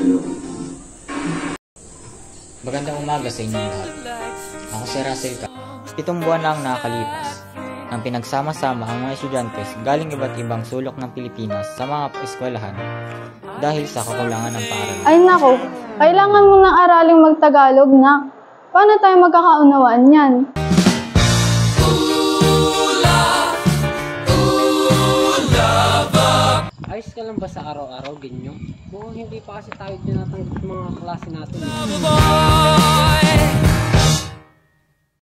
Magandang umaga sa inyo lahat. Ako si Russell Ka. 7 buwan na ang nakakalipas nang pinagsama-sama ang mga estudyante galing iba't ibang sulok ng Pilipinas sa mga eskwelahan dahil sa kakulangan ng paaralan. Ay nako, kailangan mo ng araling magtagalog na. Paano tayo magkakaunawaan yan? Ayos ka lang ba sa araw-araw, ganyan? Mukhang hindi pa kasi tayo tinatanggap mga klase natin.